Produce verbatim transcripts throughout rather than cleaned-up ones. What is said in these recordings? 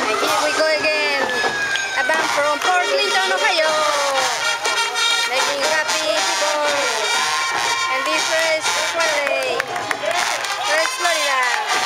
And here we go again. A band from Port Clinton, Ohio. Making happy people. And this fresh Friday. Fresh Florida.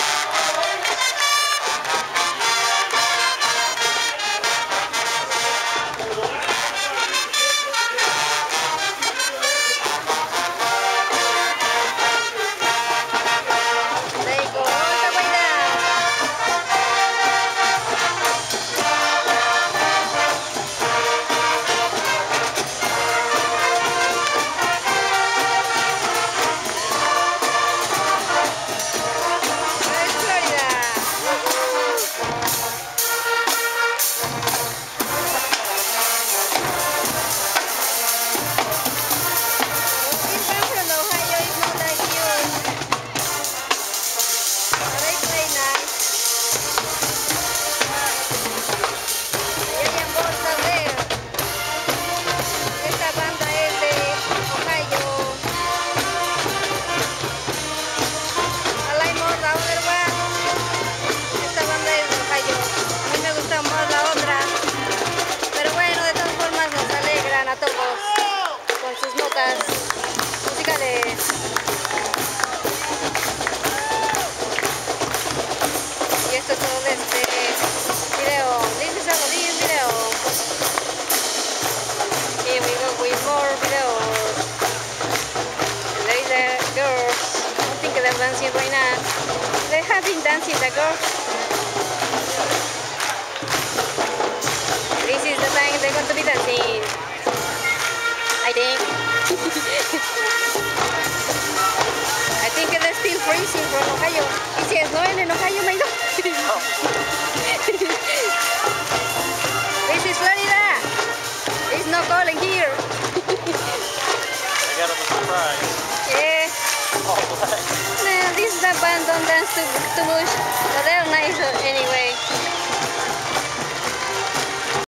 Musicales. Y esto es todo de este video. This is all this video. Here we go with more videos. There is the girls. I don't think they're dancing right now. They have been dancing, the girls. This is the time they're going to be dancing, I think. I think they're still freezing from Ohio. Y si es nueve en Ohio, my God. This is Florida. It's not cold in here. I got them a surprise. Yeah. All black. No, this is the band don't dance too, too much. But they're nice anyway.